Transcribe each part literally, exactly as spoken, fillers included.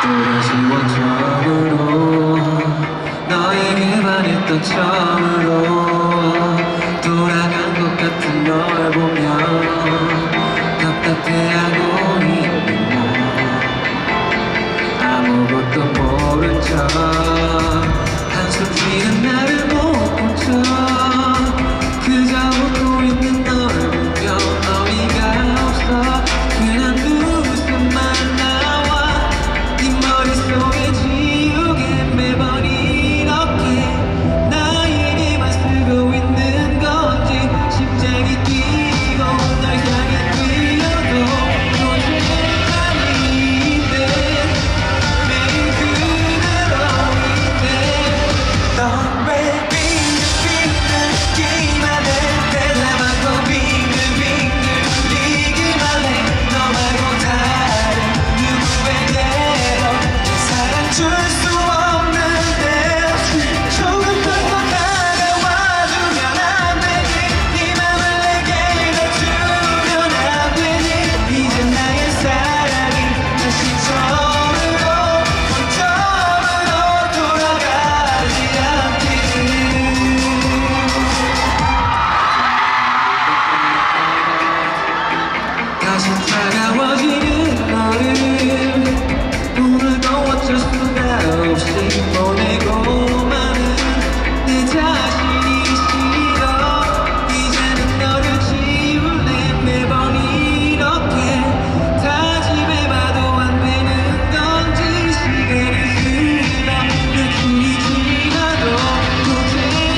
또다시 원점으로 너에게 반했던 처음으로 돌아간 것 같은 널 보면 답답해하고 있는 나 아무것도 모른 척 한숨 쉬는 나를 못 본 척 그저 웃고 있는 널 보며 어이가 없어 괜한 웃음만 나와 네 머릿속에 지우개 매번 이렇게 나에게만 쓰고 있는 건지 심장이 뛰고 널 향해 뛰어도 도저히 아닌데 매일 그대로인데 넌 왜 빙글빙글 웃기만 해 대답하고 빙글빙글 울리기만 해 너 말고 다른 누구에게도 내 사랑 줄 수 없는데 조금 더 다가와주면 안 되니 네 맘을 내게 내주면 안 되니 이제 나의 사랑이 다시 처음으로 본점으로 돌아가지 않기를 다시 차가워지는 너를 오늘도 어쩔 수가 없이 보내고 마는 내 자신이 싫어 이제는 너를 지울래 매번 이렇게 다짐해봐도 안 되는 건지 시간이 흘러 며칠이 지나도 또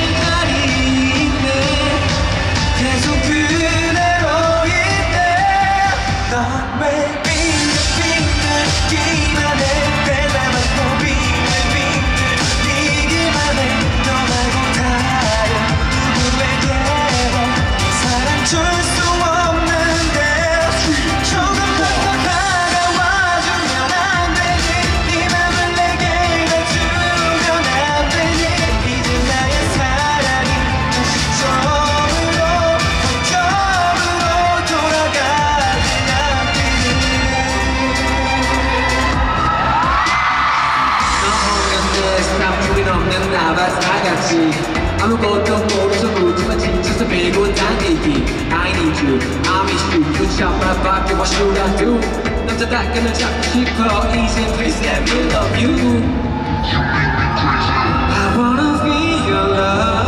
제자리인데 계속 그대로인데 넌 왜 빙글빙글 웃기만 해 대답하고 빙글빙글 울리기만 해 너 말고 다른 누구에게도 네 사랑 줄 수 없는데 조금 더 다가와주면 안 되니 네 맘을 내게 내주면 안 되니 이제 나의 사랑이 다시 처음으로 본점으로 돌아가지 않기를 너 사람들이 없는 나와 다같이 아무것도 모르서 묻지만 지쳐서 밀고 다니기 I need you, I miss you You chop my body, what should I do 남자답게 널 잡고 싶어 Easy, please let me love you I wanna feel your love